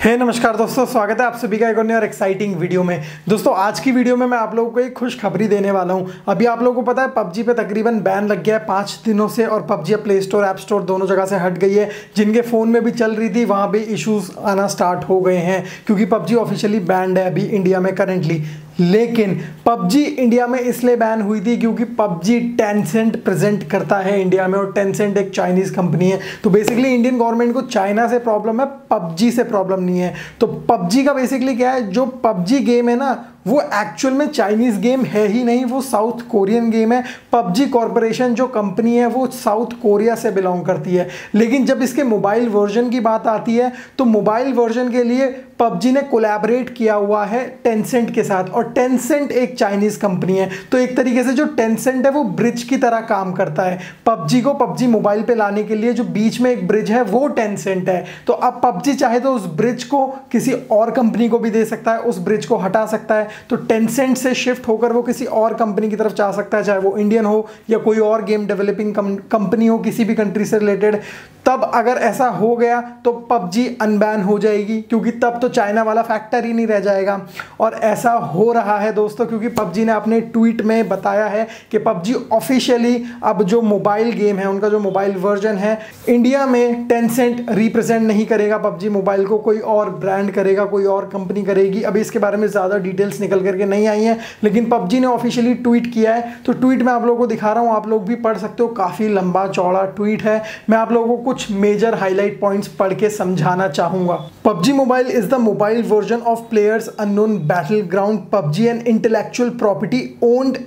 नमस्कार दोस्तों, स्वागत है आप सभी का एक और एक्साइटिंग वीडियो में। दोस्तों आज की वीडियो में मैं आप लोगों को एक खुशखबरी देने वाला हूं। अभी आप लोगों को पता है पबजी पे तकरीबन बैन लग गया है 5 दिनों से, और PUBG play store app store दोनों जगह से हट गई है। जिनके फ़ोन में भी चल रही थी वहाँ पे इश्यूज आना स्टार्ट हो गए हैं, क्योंकि पबजी ऑफिशियली बैंड है अभी इंडिया में करेंटली। लेकिन पबजी इंडिया में इसलिए बैन हुई थी क्योंकि पबजी टेंसेंट प्रेजेंट करता है इंडिया में, और टेंसेंट एक चाइनीज़ कंपनी है। तो बेसिकली इंडियन गवर्नमेंट को चाइना से प्रॉब्लम है, पबजी से प्रॉब्लम नहीं है। तो पबजी का बेसिकली क्या है, जो पबजी गेम है ना वो एक्चुअल में चाइनीज़ गेम है ही नहीं, वो साउथ कोरियन गेम है। पबजी कॉरपोरेशन जो कंपनी है वो साउथ कोरिया से बिलोंग करती है। लेकिन जब इसके मोबाइल वर्जन की बात आती है तो मोबाइल वर्जन के लिए पबजी ने कोलैबोरेट किया हुआ है टेंसेंट के साथ, और टेंसेंट एक चाइनीज़ कंपनी है। तो एक तरीके से जो टेंसेंट है वो ब्रिज की तरह काम करता है। पबजी को पबजी मोबाइल पे लाने के लिए जो बीच में एक ब्रिज है वो टेंसेंट है। तो अब पबजी चाहे तो उस ब्रिज को किसी और कंपनी को भी दे सकता है, उस ब्रिज को हटा सकता है। तो टेंसेंट से शिफ्ट होकर वो किसी और कंपनी की तरफ जा सकता है, चाहे वो इंडियन हो या कोई और गेम डेवलपिंग कंपनी हो किसी भी कंट्री से रिलेटेड। तब अगर ऐसा हो गया तो पबजी अनबैन हो जाएगी, क्योंकि तब तो चाइना वाला फैक्टर ही नहीं रह जाएगा। और ऐसा हो रहा है दोस्तों, क्योंकि पबजी ने अपने ट्वीट में बताया है कि पबजी ऑफिशियली अब जो मोबाइल गेम है उनका जो मोबाइल वर्जन है इंडिया में टेंसेंट रिप्रेजेंट नहीं करेगा पबजी मोबाइल को, कोई और ब्रांड करेगा, कोई और कंपनी करेगी। अभी इसके बारे में ज़्यादा डिटेल्स निकल करके नहीं आई हैं, लेकिन पबजी ने ऑफिशियली ट्वीट किया है। तो ट्वीट मैं आप लोगों को दिखा रहा हूँ, आप लोग भी पढ़ सकते हो। काफ़ी लंबा चौड़ा ट्वीट है। मैं आप लोगों को कुछ मेजर हाईलाइट पॉइंट्स पढ़ के समझाना चाहूंगा। PUBG Mobile is the mobile version of Players Unknown Battleground PUBG, an intellectual property owned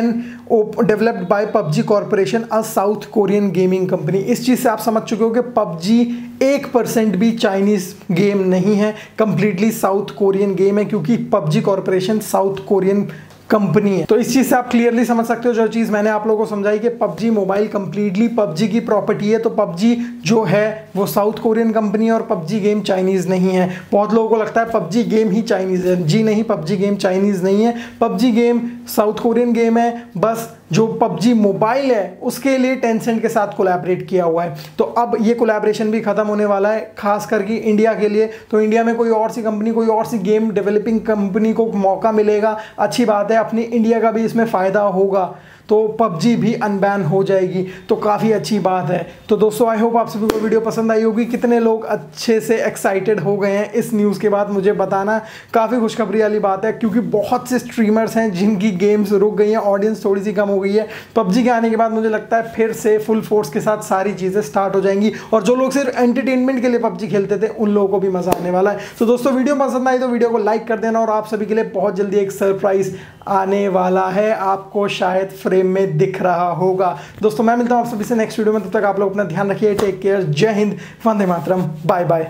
and developed by PUBG Corporation, a South Korean gaming company। इस चीज़ से आप समझ चुके हो कि PUBG 1% भी चाइनीज़ गेम नहीं है, कंप्लीटली साउथ कोरियन गेम है, क्योंकि PUBG corporation south Korean company है। तो इस चीज़ से आप क्लियरली समझ सकते हो जो चीज़ मैंने आप लोगों को समझाई कि पबजी मोबाइल कंप्लीटली पबजी की प्रॉपर्टी है। तो पबजी जो है वो साउथ कोरियन कंपनी है और पबजी गेम चाइनीज़ नहीं है। बहुत लोगों को लगता है पबजी गेम ही चाइनीज़ है। जी नहीं, पबजी गेम चाइनीज़ नहीं है, PUBG game South Korean game है। बस जो पबजी मोबाइल है उसके लिए टेंसेंट के साथ कोलैबोरेट किया हुआ है। तो अब ये कोलैबोरेशन भी खत्म होने वाला है, खास करके इंडिया के लिए। तो इंडिया में कोई और सी कंपनी, कोई और सी गेम डेवलपिंग कंपनी को मौका मिलेगा, अच्छी बात है, अपनी इंडिया का भी इसमें फ़ायदा होगा। तो पबजी भी अनबैन हो जाएगी, तो काफ़ी अच्छी बात है। तो दोस्तों आई होप आप सभी को वीडियो पसंद आई होगी। कितने लोग अच्छे से एक्साइटेड हो गए हैं इस न्यूज़ के बाद मुझे बताना। काफ़ी खुशखबरी वाली बात है, क्योंकि बहुत से स्ट्रीमर्स हैं जिनकी गेम्स रुक गई हैं, ऑडियंस थोड़ी सी कम हो गई है। पबजी के आने के बाद मुझे लगता है फिर से फुल फोर्स के साथ सारी चीज़ें स्टार्ट हो जाएंगी, और जो लोग सिर्फ एंटरटेनमेंट के लिए पबजी खेलते थे उन लोगों को भी मज़ा आने वाला है। तो दोस्तों वीडियो पसंद आई तो वीडियो को लाइक कर देना, और आप सभी के लिए बहुत जल्दी एक सरप्राइज़ आने वाला है, आपको शायद फ्रेम में दिख रहा होगा। दोस्तों मैं मिलता हूं आप सभी से नेक्स्ट वीडियो में, तब तक आप लोग अपना ध्यान रखिए। टेक केयर, जय हिंद, वंदे मातरम, बाय बाय।